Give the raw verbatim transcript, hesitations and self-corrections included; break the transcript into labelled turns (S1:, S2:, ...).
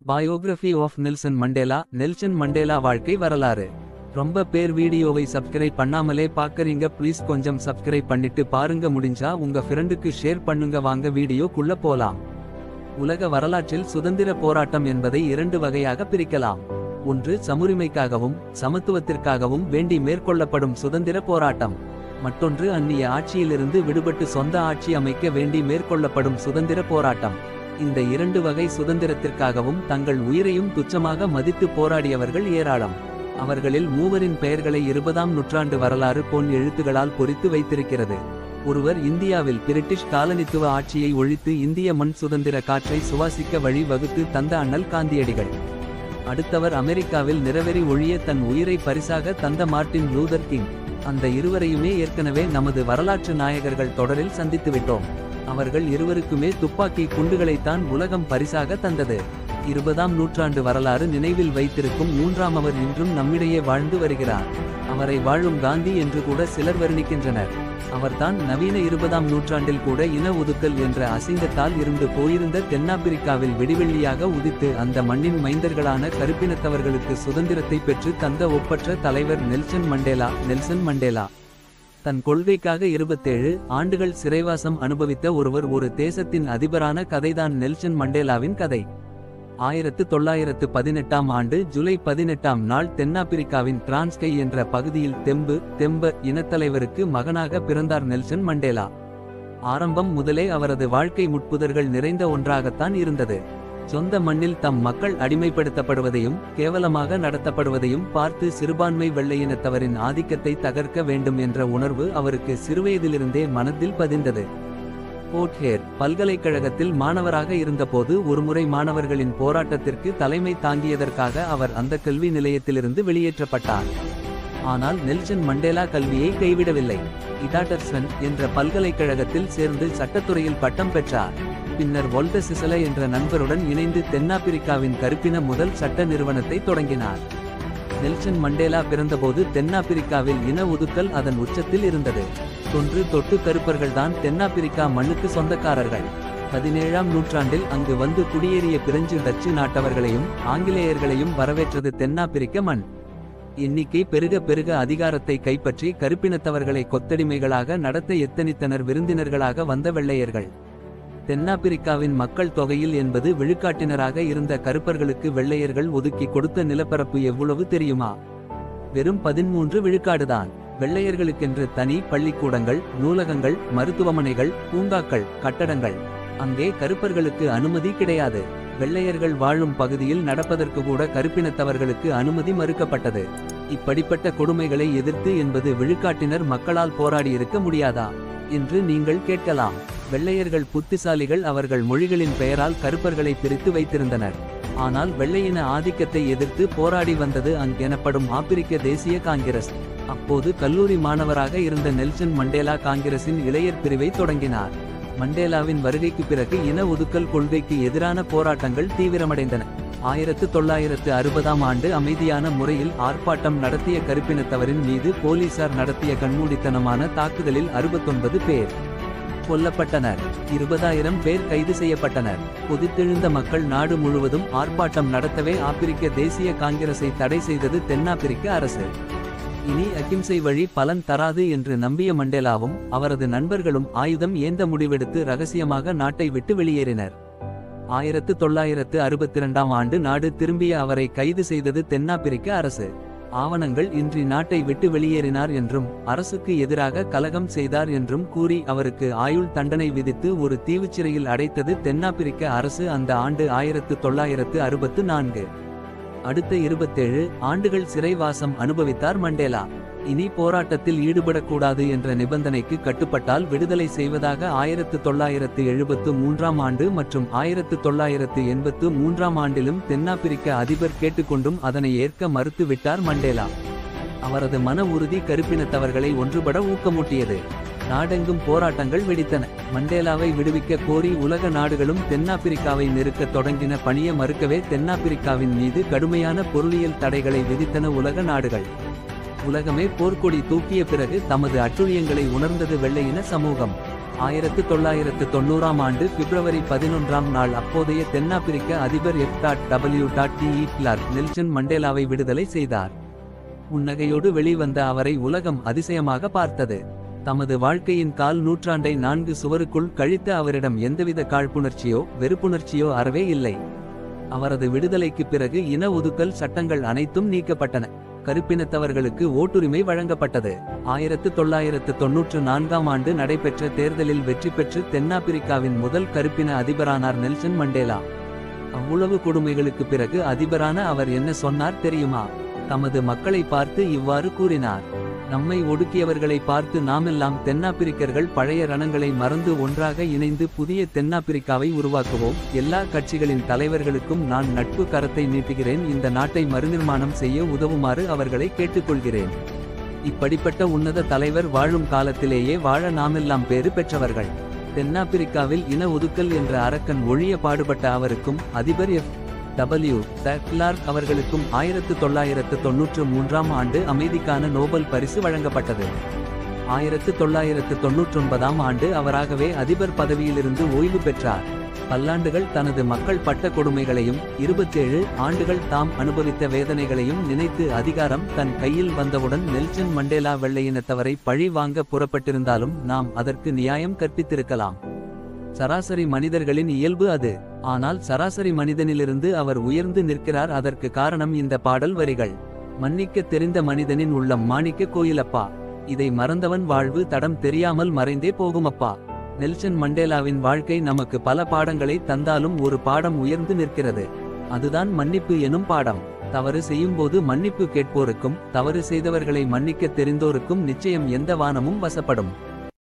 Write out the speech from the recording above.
S1: Biography of Nelson Mandela. Nelson Mandela வாழ்க்கை வரலாறு. ரொம்ப பேர் வீடியோவை சப்ஸ்கிரைப் பண்ணாமலே பாக்கறீங்க. ப்ளீஸ் கொஞ்சம் சப்ஸ்கிரைப் பண்ணிட்டு பாருங்க. முடிஞ்சா உங்க ஃப்ரெண்டுக்கு ஷேர் பண்ணுங்க. வாங்க வீடியோ குள்ள போலாம். உலக வரலாற்றில் சுதந்திர போராட்டம் என்பதை இரண்டு வகையாக பிரிக்கலாம். ஒன்று சமுரிமைக்காகவும் சமத்துவத்திற்காகவும் வேண்டி மேற்கொள்ளப்படும் சுதந்திர போராட்டம். மற்றொன்று அந்நிய ஆட்சியிலிருந்து விடுபட்டு சொந்த ஆட்சி அமைக்க வேண்டி மேற்கொள்ளப்படும் சுதந்திர போராட்டம். இந்த இரண்டு வகை சுதந்திரத்திற்காகவும் தங்கள் உயிரையும் துச்சமாக மதித்து போராடியவர்கள் ஏராளம். அவர்களில் மூவரின் பெயர்களை இருபதாம் நூற்றாண்டு வரலாறு பொன் எழுத்துகளால் பொறித்து வைத்திருக்கிறது. ஒருவர் இந்தியாவில் பிரிட்டிஷ் காலனித்துவ ஆட்சியை ஒழித்து இந்திய மண் சுதந்திர காற்றை சுவாசிக்க வழி வகுத்து தந்த அண்ணல் காந்தியடிகள். அடுத்தவர் அமெரிக்காவில் நிறவெறி ஒழிய தன் உயிரை பரிசாக தந்த மார்ட்டின் லூதர் கிங். அந்த இருவரையுமே ஏற்கனவே நமது வரலாற்று நாயகர்கள் தொடரில் சந்தித்துவிட்டோம். அவர்கள் இருவருக்குமே துப்பாக்கி குண்டுகளைத்தான் உலகம் பரிசாக தந்தது. இருபதாம் நூற்றாண்டு வரலாறு நினைவில் வைத்திருக்கும் மூன்றாமவர் இன்றும் நம்மிடையே வாழ்ந்து வருகிறார். அவரை வாழும் காந்தி என்று கூட சிலர் வர்ணிக்கின்றனர். அவர்தான் நவீன இருபதாம் நூற்றாண்டில் கூட இன ஒதுக்கல் என்ற அசிங்கத்தால் இருந்து போயிருந்த தென்னாப்பிரிக்காவில் விடிவெள்ளியாக உதித்து அந்த மண்ணின் மைந்தர்களான கருப்பினத்தவர்களுக்கு சுதந்திரத்தை பெற்று தந்த ஒப்பற்ற தலைவர் நெல்சன் மண்டேலா. நெல்சன் மண்டேலா தன் கொள்கைக்காக இருபத்தேழு ஆண்டுகள் சிறைவாசம் அனுபவித்த ஒருவர். ஒரு தேசத்தின் அதிபரான கதைதான் நெல்சன் மண்டேலாவின் கதை. ஆயிரத்து தொள்ளாயிரத்து பதினெட்டாம் ஆண்டு ஜூலை பதினெட்டாம் நாள் தென்னாப்பிரிக்காவின் டிரான்ஸ்கை என்ற பகுதியில் தெம்பு தெம்ப இனத்தலைவருக்கு மகனாக பிறந்தார் நெல்சன் மண்டேலா. ஆரம்பம் முதலே அவரது வாழ்க்கை முட்புதர்கள் நிறைந்த ஒன்றாகத்தான் இருந்தது. சொந்த மண்ணில் தம் மக்கள் அடிமைப்படுத்தப்படுவதையும் கேவலமாக நடத்தப்படுவதையும் பார்த்து சிறுபான்மை வெள்ளையினத்தவரின் ஆதிக்கத்தை தகர்க்க வேண்டும் என்ற உணர்வு அவருக்கு சிறுவயதிலிருந்தே மனத்தில் பதிந்தது. போர்ட்ஹேர் பல்கலைக்கழகத்தில் மாணவராக இருந்தபோது ஒருமுறை மாணவர்களின் போராட்டத்திற்கு தலைமை தாங்கியதற்காக அவர் அந்த கல்வி நிலையத்திலிருந்து வெளியேற்றப்பட்டார். ஆனால் நெல்சன் மண்டேலா கல்வியை கைவிடவில்லை. இடாட்டர்சன் என்ற பல்கலைக்கழகத்தில் சேர்ந்து சட்டத்துறையில் பட்டம் பெற்றார். பின்னர் வோல்ட சிசல என்ற நண்பருடன் இணைந்து தென்னாப்பிரிக்காவின் கருப்பின முதல் சட்ட நிறுவனத்தை தொடங்கினார். நெல்சன் மண்டேலா பிறந்தபோது தென்னாப்பிரிக்காவில் இன ஒதுக்கல் அதன் உச்சத்தில் இருந்தது. தொன்று தொட்டு கருப்பர்கள்தான் தென்னாப்பிரிக்கா மண்ணுக்கு சொந்தக்காரர்கள். பதினேழாம் நூற்றாண்டில் அங்கு வந்து குடியேறிய பிரெஞ்சு டச்சு நாட்டவர்களையும் ஆங்கிலேயர்களையும் வரவேற்றது தென்னாப்பிரிக்க மண். எண்ணிக்கை பெருக பெருக அதிகாரத்தை கைப்பற்றி கருப்பினத்தவர்களை கொத்தடிமைகளாக நடத்த எத்தனித்தனர் விருந்தினர்களாக வந்த வெள்ளையர்கள். தென்னாப்பிரிக்காவின் மக்கள் தொகையில் எண்பது விழுக்காட்டினராக இருந்த கருப்பர்களுக்கு வெள்ளையர்கள் ஒதுக்கி கொடுத்த நிலப்பரப்பு எவ்வளவு தெரியுமா? வெறும் பதிமூன்று விழுக்காடுதான். வெள்ளையர்களுக்கென்று தனி பள்ளிக்கூடங்கள், நூலகங்கள், மருத்துவமனைகள், பூங்காக்கள், கட்டடங்கள். அங்கே கருப்பர்களுக்கு அனுமதி கிடையாது. வெள்ளையர்கள் வாழும் பகுதியில் நடப்பதற்கு கூட கருப்பினத்தவர்களுக்கு அனுமதி மறுக்கப்பட்டது. இப்படிப்பட்ட கொடுமைகளை எதிர்த்து என்பது விழுக்காட்டினர் மக்களால் போராடியிருக்க முடியாதா என்று நீங்கள் கேட்கலாம். வெள்ளையர்கள் புத்திசாலிகள். அவர்கள் மொழிகளின் பெயரால் கருப்பர்களை பிரித்து வைத்திருந்தனர். ஆனால் வெள்ளையின ஆதிக்கத்தை எதிர்த்து போராடி வந்தது அங் எனப்படும் ஆப்பிரிக்க தேசிய காங்கிரஸ். அப்போது கல்லூரி மாணவராக இருந்த நெல்சன் மண்டேலா காங்கிரசின் இளையர் பிரிவை தொடங்கினார். மண்டேலாவின் வருகைக்கு பிறகு இன ஒதுக்கல் கொள்கைக்கு எதிரான போராட்டங்கள் தீவிரமடைந்தன. ஆயிரத்து தொள்ளாயிரத்து அறுபதாம் ஆண்டு அமைதியான முறையில் ஆர்ப்பாட்டம் நடத்திய கருப்பினத்தவரின் மீது போலீசார் நடத்திய கண்மூடித்தனமான தாக்குதலில் அறுபத்தொன்பது பேர் கொல்லப்பட்டனர். இருபதாயிரம் பேர் கைது செய்யப்பட்டனர். கொதித்தெழுந்த மக்கள் நாடு முழுவதும் ஆர்ப்பாட்டம் நடத்தவே ஆப்பிரிக்க தேசிய காங்கிரஸை தடை செய்தது தென்னாப்பிரிக்க அரசு. இனி அகிம்சை வழி பலன் தராது என்று நம்பிய மண்டேலாவும் அவரது நண்பர்களும் ஆயுதம் ஏந்த முடிவெடுத்து ரகசியமாக நாட்டை விட்டு வெளியேறினர். ஆயிரத்து தொள்ளாயிரத்து அறுபத்திரண்டாம் ஆண்டு நாடு திரும்பிய அவரை கைது செய்தது தென்னாப்பிரிக்க அரசு. ஆவணங்கள் இன்றி நாட்டை விட்டு வெளியேறினார் என்றும் அரசுக்கு எதிராக கலகம் செய்தார் என்றும் கூறி அவருக்கு ஆயுள் தண்டனை விதித்து ஒரு தீவுச்சிறையில் அடைத்தது தென்னாப்பிரிக்க அரசு. அந்த ஆண்டு ஆயிரத்து தொள்ளாயிரத்து அறுபத்து நான்கு. அடுத்த இருபத்தேழு ஆண்டுகள் சிறைவாசம் அனுபவித்தார் மண்டேலா. இனி போராட்டத்தில் ஈடுபடக்கூடாது என்ற நிபந்தனைக்கு கட்டுப்பட்டால் விடுதலை செய்வதாக ஆயிரத்து தொள்ளாயிரத்து எழுபத்து மூன்றாம் ஆண்டு மற்றும் ஆயிரத்து தொள்ளாயிரத்து எண்பத்து மூன்றாம் ஆண்டிலும் தென்னாப்பிரிக்க அதிபர் கேட்டுக்கொண்டும் அதனை ஏற்க மறுத்து விட்டார் மண்டேலா. அவரது மன உறுதி கருப்பினத்தவர்களை ஒன்றுபட ஊக்கமூட்டியது. நாடெங்கும் போராட்டங்கள் வெடித்தன. மண்டேலாவை விடுவிக்க கோரி உலக நாடுகளும் தென்னாப்பிரிக்காவை நெருக்க தொடங்கின. பணிய மறுக்கவே தென்னாப்பிரிக்காவின் மீது கடுமையான பொருளியல் தடைகளை விதித்தன உலக நாடுகள். உலகமே போர்க்கொடி தூக்கிய பிறகு தமது அட்டுழியங்களை உணர்ந்தது வெள்ளையின சமூகம். ஆயிரத்து தொள்ளாயிரத்து தொண்ணூறாம் ஆண்டு பிப்ரவரி பதினொன்றாம் நாள் அப்போதைய தென்னாப்பிரிக்க அதிபர் F W de Klerk Nelson மண்டேலாவை விடுதலை செய்தார். புன்னகையோடு வெளிவந்த அவரை உலகம் அதிசயமாக பார்த்தது. தமது வாழ்க்கையின் கால் நூற்றாண்டை நான்கு சுவருக்குள் கழித்த அவரிடம் எந்தவித காழ்ப்புணர்ச்சியோ வெறுப்புணர்ச்சியோ அறவே இல்லை. அவரது விடுதலைக்கு பிறகு இன ஒதுக்கல் சட்டங்கள் அனைத்தும் நீக்கப்பட்டன. கருப்பினத்தவர்களுக்கு ஓட்டுரிமை வழங்கப்பட்டது. ஆயிரத்து தொள்ளாயிரத்து தொன்னூற்று நான்காம் ஆண்டு நடைபெற்ற தேர்தலில் வெற்றி பெற்று தென்னாப்பிரிக்காவின் முதல் கருப்பின அதிபரானார் நெல்சன் மண்டேலா. அவ்வளவு கொடுமைகளுக்கு பிறகு அதிபரான அவர் என்ன சொன்னார் தெரியுமா? தமது மக்களை பார்த்து இவ்வாறு கூறினார்: நம்மை ஒடுக்கியவர்களை பார்த்து நாமெல்லாம் தென்னாப்பிரிக்கர்கள் பழைய ரணங்களை மறந்து ஒன்றாக இணைந்து புதிய தென்னாப்பிரிக்காவை உருவாக்குவோம். எல்லா கட்சிகளின் தலைவர்களுக்கும் நான் நட்பு கரத்தை நீட்டுகிறேன். இந்த நாட்டை மறுநிர்மாணம் செய்ய உதவுமாறு அவர்களை கேட்டுக்கொள்கிறேன். இப்படிப்பட்ட உன்னத தலைவர் வாழும் காலத்திலேயே வாழ நாமெல்லாம் பேறு பெற்றவர்கள். தென்னாப்பிரிக்காவில் இன ஒதுக்கல் என்ற அரக்கன் ஒழிய பாடுபட்ட அவருக்கும் அதிபர் எஃப் டபிள்யூ கிளார்க் அவர்களுக்கும் ஆயிரத்து தொள்ளாயிரத்து தொன்னூற்று மூன்றாம் ஆண்டு அமைதிக்கான நோபல் பரிசு வழங்கப்பட்டது. ஆயிரத்து தொள்ளாயிரத்து தொன்னூற்றொன்பதாம் ஆண்டு அவராகவே அதிபர் பதவியிலிருந்து ஓய்வு பெற்றார். பல்லாண்டுகள் தனது மக்கள் பட்ட கொடுமைகளையும் இருபத்தேழு ஆண்டுகள் தாம் அனுபவித்த வேதனைகளையும் நினைத்து அதிகாரம் தன் கையில் வந்தவுடன் நெல்சன் மண்டேலா வெள்ளையினத்தவரை பழி வாங்க புறப்பட்டிருந்தாலும் நாம் அதற்கு நியாயம் கற்பித்திருக்கலாம். சராசரி மனிதர்களின் இயல்பு அது. ஆனால் சராசரி மனிதனிலிருந்து அவர் உயர்ந்து நிற்கிறார். அதற்கு காரணம் இந்த பாடல் வரிகள். மன்னிக்க தெரிந்த மனிதனின் உள்ளம் மாணிக்க கோயிலப்பா, இதை மறந்தவன் வாழ்வு தடம் தெரியாமல் மறைந்தே போகுமப்பா. நெல்சன் மண்டேலாவின் வாழ்க்கை நமக்கு பல பாடங்களை தந்தாலும் ஒரு பாடம் உயர்ந்து நிற்கிறது. அதுதான் மன்னிப்பு எனும் பாடம். தவறு செய்யும்போது மன்னிப்பு கேட்போருக்கும் தவறு செய்தவர்களை மன்னிக்க தெரிந்தோருக்கும் நிச்சயம் எந்த வானமும் வசப்படும்.